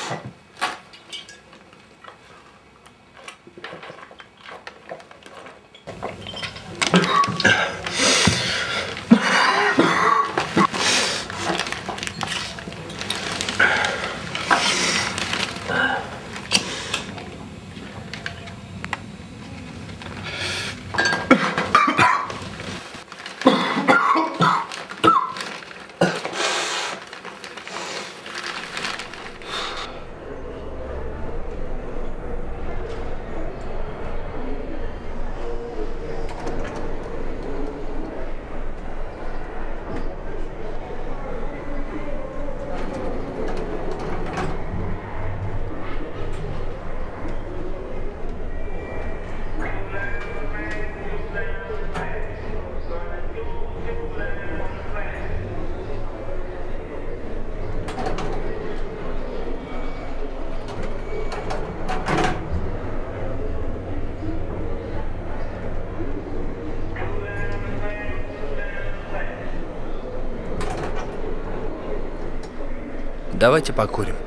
Давайте покурим.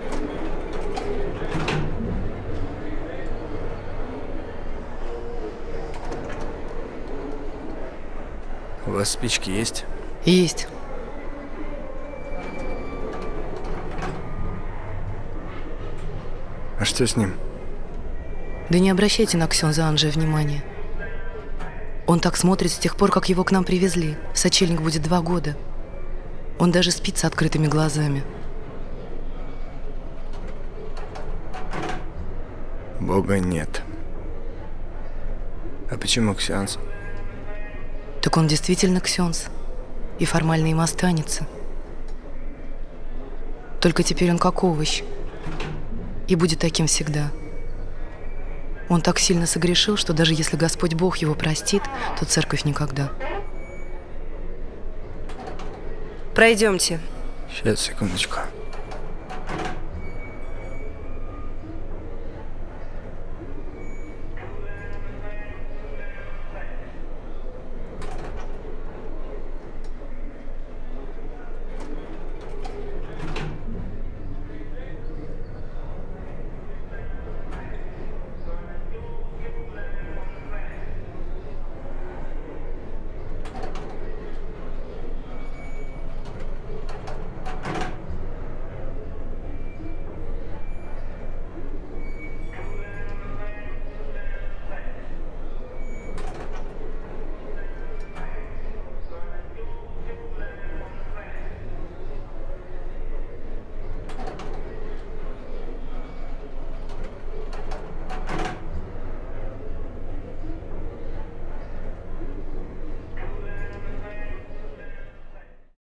У вас спички есть? Есть. А что с ним? Да не обращайте на ксенза Анджея внимания. Он так смотрит с тех пор, как его к нам привезли. Сочельник будет 2 года. Он даже спит с открытыми глазами. Бога нет. А почему ксенз? Так он действительно ксенз. И формально им останется. Только теперь он как овощ. И будет таким всегда. Он так сильно согрешил, что даже если Господь Бог его простит, то церковь никогда. Пройдемте. Сейчас, секундочку.